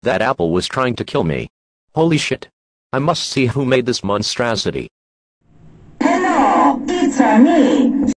That apple was trying to kill me. Holy shit. I must see who made this monstrosity. Hello, it's me.